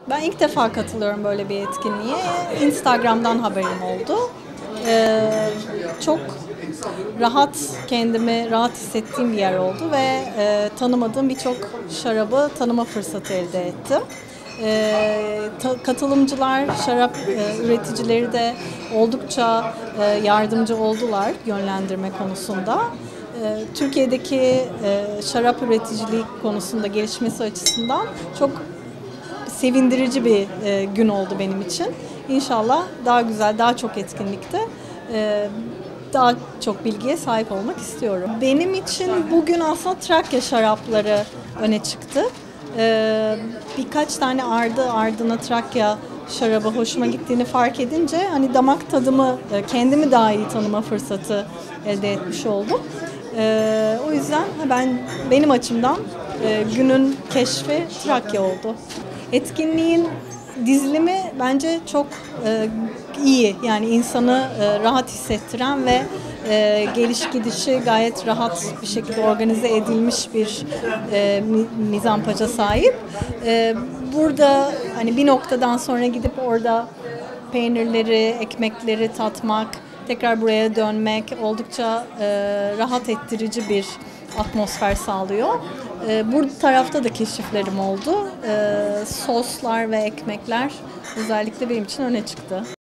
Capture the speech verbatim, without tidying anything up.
Ben ilk defa katılıyorum böyle bir etkinliğe. Instagram'dan haberim oldu. Ee, çok rahat, kendimi rahat hissettiğim bir yer oldu ve e, tanımadığım birçok şarabı tanıma fırsatı elde ettim. Ee, ta, katılımcılar, şarap e, üreticileri de oldukça e, yardımcı oldular yönlendirme konusunda. Ee, Türkiye'deki e, şarap üreticiliği konusunda gelişmesi açısından çok sevindirici bir e, gün oldu benim için. İnşallah daha güzel, daha çok etkinlikte e, daha çok bilgiye sahip olmak istiyorum. Benim için bugün aslında Trakya şarapları öne çıktı. E, birkaç tane ardı ardına Trakya şarabı hoşuma gittiğini fark edince hani damak tadımı, e, kendimi daha iyi tanıma fırsatı elde etmiş oldum. E, o yüzden ben benim açımdan e, günün keşfi Trakya oldu. Etkinliğin dizilimi bence çok e, iyi. Yani insanı e, rahat hissettiren ve e, geliş gidişi gayet rahat bir şekilde organize edilmiş bir e, mizampaja sahip. E, burada hani bir noktadan sonra gidip orada peynirleri, ekmekleri tatmak, tekrar buraya dönmek oldukça e, rahat ettirici bir atmosfer sağlıyor. E, bu tarafta da keşiflerim oldu. E, soslar ve ekmekler özellikle benim için öne çıktı.